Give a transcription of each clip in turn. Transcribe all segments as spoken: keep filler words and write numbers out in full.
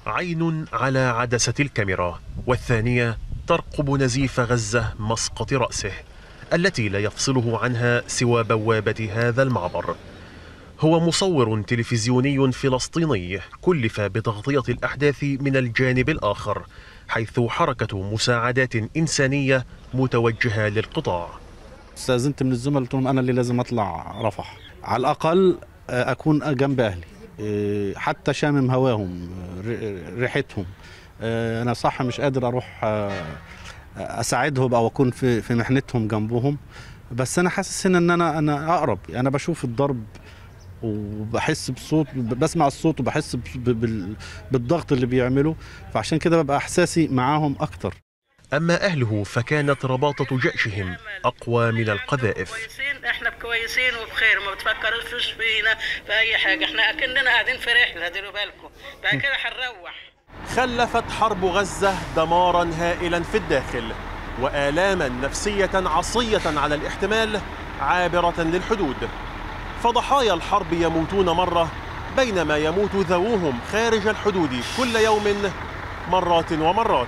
عين على عدسة الكاميرا، والثانية ترقب نزيف غزة مسقط رأسه التي لا يفصله عنها سوى بوابة هذا المعبر. هو مصور تلفزيوني فلسطيني كلف بتغطية الأحداث من الجانب الآخر، حيث حركة مساعدات إنسانية متوجهة للقطاع. استأذنت من الزملاء، قلت لهم أنا اللي لازم أطلع رفح، على الأقل أكون جنب أهلي، حتى شامم هواهم ريحتهم. أنا صح مش قادر أروح أساعدهم أو أكون في في محنتهم جنبهم، بس أنا حاسس إن أنا أنا أقرب. أنا بشوف الضرب وبحس بصوت، بسمع الصوت وبحس بالضغط اللي بيعمله، فعشان كده ببقى إحساسي معاهم أكتر. أما أهله فكانت رباطة جأشهم أقوى من القذائف. احنا كويسين وبخير، ما بتفكروش فينا في أي حاجة، احنا أكننا قاعدين في رحلة، ديروا بالكم بعد كده هنروح. خلفت حرب غزة دمارا هائلا في الداخل وآلاما نفسية عصية على الاحتمال عابرة للحدود، فضحايا الحرب يموتون مرة بينما يموت ذووهم خارج الحدود كل يوم مرات ومرات.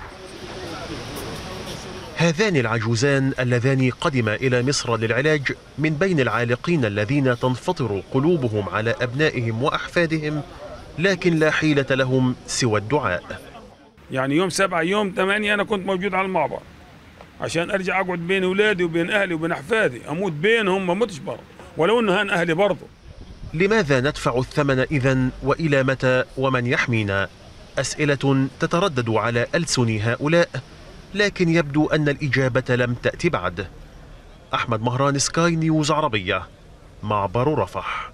هذان العجوزان اللذان قدما إلى مصر للعلاج من بين العالقين الذين تنفطر قلوبهم على أبنائهم وأحفادهم، لكن لا حيلة لهم سوى الدعاء. يعني يوم سبعة يوم ثمانية أنا كنت موجود على المعبر عشان أرجع أقعد بين أولادي وبين أهلي وبين أحفادي، أموت بينهم ما متش برضه، ولو أنه هان أهلي برضه. لماذا ندفع الثمن إذن، وإلى متى، ومن يحمينا؟ أسئلة تتردد على ألسن هؤلاء، لكن يبدو أن الإجابة لم تأتي بعد. أحمد مهران، سكاي نيوز عربية، معبر رفح.